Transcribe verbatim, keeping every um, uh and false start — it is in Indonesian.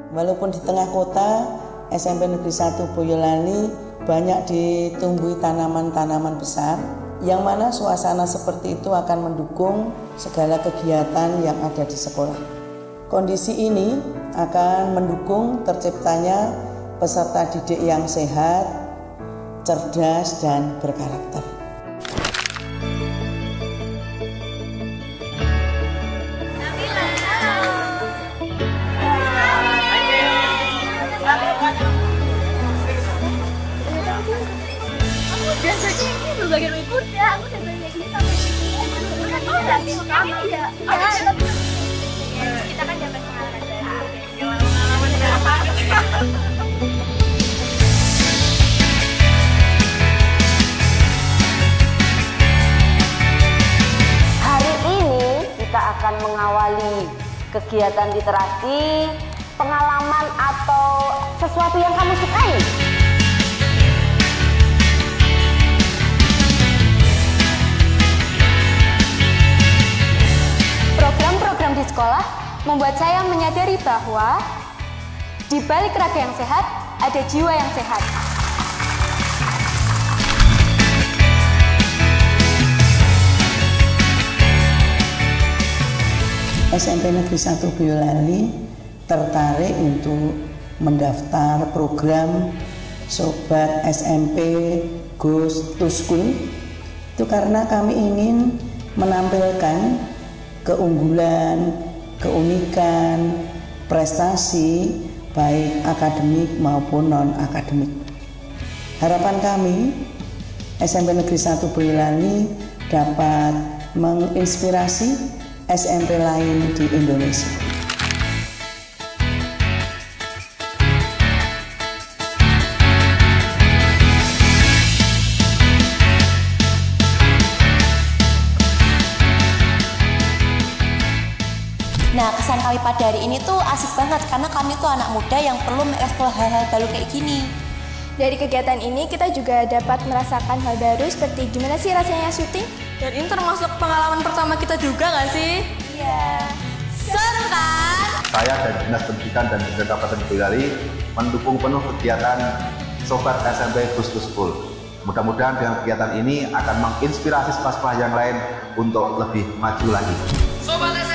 Walaupun di tengah kota, S M P Negeri satu Boyolali banyak ditumbuhi tanaman-tanaman besar, yang mana suasana seperti itu akan mendukung segala kegiatan yang ada di sekolah. Kondisi ini akan mendukung terciptanya peserta didik yang sehat, cerdas, dan berkarakter. Biasanya ini berbagai lebih mudah, aku udah belajar gini sampai sini. Oh, lagi kamu ya? Ya, tapi kita kan dapat pengalaman dari pengalaman dari apa? Hari ini kita akan mengawali kegiatan literasi, pengalaman atau sesuatu yang kamu sukai. Program-program di sekolah membuat saya menyadari bahwa di balik raga yang sehat ada jiwa yang sehat. S M P Negeri satu Boyolali tertarik untuk mendaftar program Sobat S M P Goes to School itu karena kami ingin menampilkan keunggulan, keunikan, prestasi baik akademik maupun non-akademik. Harapan kami S M P Negeri satu Boyolali dapat menginspirasi S M P lain di Indonesia. Nah, kesan kami pada hari ini tuh asik banget karena kami tuh anak muda yang perlu mengeksplor hal-hal baru kayak gini. Dari kegiatan ini kita juga dapat merasakan hal baru seperti gimana sih rasanya syuting. Dan ini termasuk pengalaman pertama kita juga nggak sih? Iya. Seru kan? Saya dari Dinas Pendidikan dan Kebudayaan Kabupaten Boyolali mendukung penuh kegiatan Sobat S M P Goes to School. Mudah-mudahan dengan kegiatan ini akan menginspirasi sekolah-sekolah yang lain untuk lebih maju lagi. Sobat